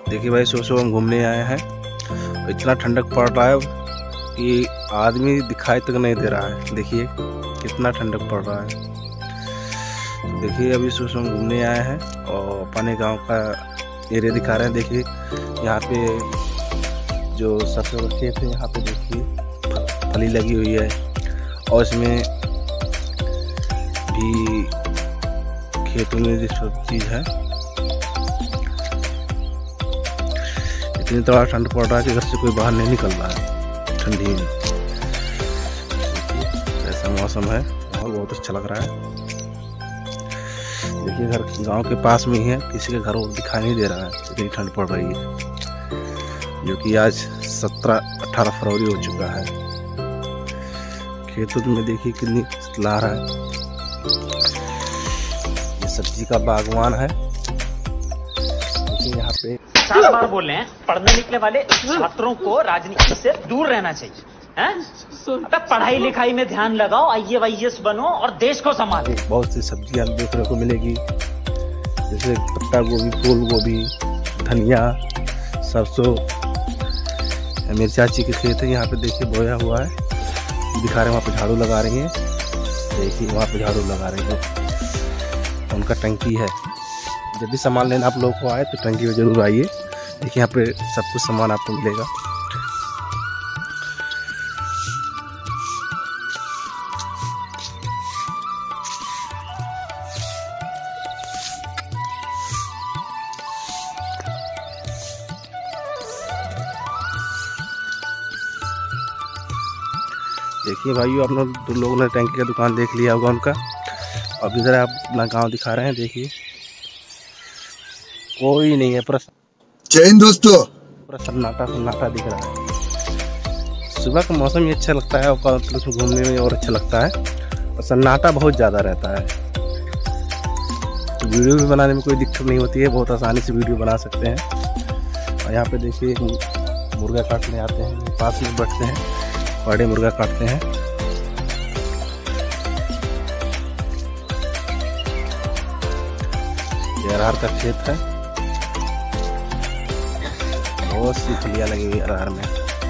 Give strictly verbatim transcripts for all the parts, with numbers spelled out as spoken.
देखिए भाई, सुबह सुबह हम घूमने आए हैं। इतना ठंडक पड़ रहा है कि आदमी दिखाई तक नहीं दे रहा है। देखिए कितना ठंडक पड़ रहा है। तो देखिए अभी सुबह सुबह हम घूमने आए हैं और अपने गांव का एरिया दिखा रहे हैं। देखिए यहाँ पे जो सबसे बड़ा खेत है, यहाँ पे देखिए फली लगी हुई है और इसमें भी खेतों में जो सब चीज़ है। इतनी तरह ठंड पड़ रहा है कि घर से कोई बाहर नहीं निकल रहा है ठंडी में। ऐसा मौसम है और बहुत अच्छा लग रहा है। देखिए घर गांव के पास में ही है, किसी के घर दिखाई नहीं दे रहा है, इतनी ठंड पड़ रही है। जो कि आज सत्रह अठारह फरवरी हो चुका है। खेतों में देखिए कितनी लहर है। ये सब्जी का बागवान है। देखिए यहाँ पे चार बार बोल रहे हैं, पढ़ने निकले वाले छात्रों को राजनीति से दूर रहना चाहिए। हैं? पढ़ाई लिखाई में ध्यान लगाओ, आई ए वाई एस बनो और देश को संभालो। बहुत सी सब्जियां देखने को मिलेगी, जैसे पत्ता गोभी, फूल गोभी, धनिया, सरसों। मेरी चाची के खेत है, यहाँ पे देखिए बोया हुआ है। दिखा रहे हैं, वहाँ पे झाड़ू लगा रही हैं। देखिए वहाँ पे झाड़ू लगा रही है। उनका टंकी है। जब भी सामान लेना आप लोगों को आए तो टंकी में जरूर आइए। देखिए यहाँ पे सब कुछ सामान आपको मिलेगा। देखिए भाइयों, आप लोग लोगों ने टंकी का दुकान देख लिया होगा उनका। अब इधर आप अपना गांव दिखा रहे हैं। देखिए कोई नहीं है, पूरा जय हिंद दोस्तों। पूरा सन्नाटा सन्नाटा दिख रहा है। सुबह का मौसम ही अच्छा लगता है और उसमें घूमने में और अच्छा लगता है। और सन्नाटा बहुत ज़्यादा रहता है, तो वीडियो भी बनाने में कोई दिक्कत नहीं होती है। बहुत आसानी से वीडियो बना सकते हैं। और यहाँ पे देखिए मुर्गा काटने आते हैं, पास में बैठते हैं, बड़े मुर्गा काटते हैं। ये अरहर का खेत है, बहुत सी फलियां लगी हुई अरहर में।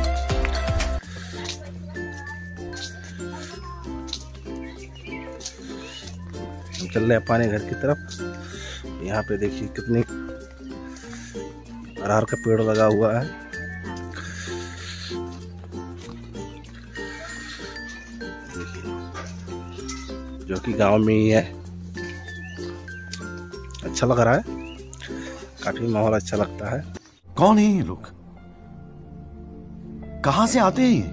हम चल रहे हैं अपने घर की तरफ। यहाँ पे देखिए कितनी अरहर का पेड़ लगा हुआ है। जो कि गांव में ही है। अच्छा लग रहा है, काफी माहौल अच्छा लगता है। कौन है ये लोग, कहां से आते हैं?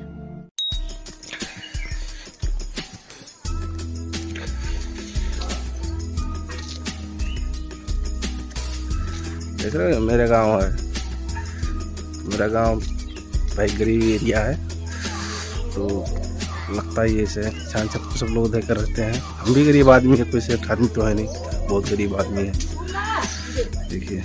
देख रहे हो, मेरा गांव है। मेरा गांव भाई गरीब एरिया है, तो लगता है ये से छान छत सब लोग देकर रहते हैं। हम भी गरीब आदमी है, कोई सेठ आदमी तो है नहीं, बहुत गरीब आदमी है। देखिए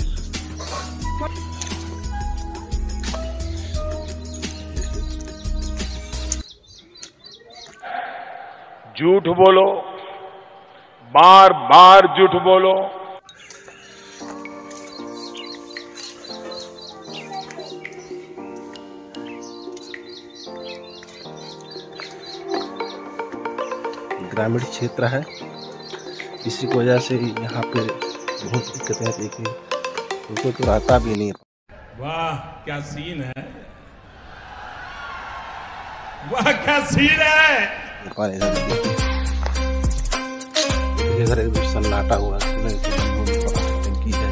झूठ बोलो, बार बार झूठ बोलो। ग्रामीण क्षेत्र है, इसी की वजह से यहाँ पे बहुत दिक्कतें हैं। देखिए उनको तो आता भी नहीं। वाह क्या सीन है, वाह क्या सीन है। इधर एकदम सन्नाटा हुआ टंकी है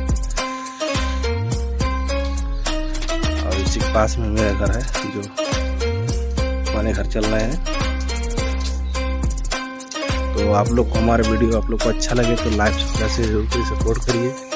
और इसी के पास में मेरा घर है, जो अपने घर चल रहे हैं। तो आप लोग को हमारे वीडियो आप लोग को अच्छा लगे तो लाइक सब्सक्राइब से जरूर सपोर्ट करिए।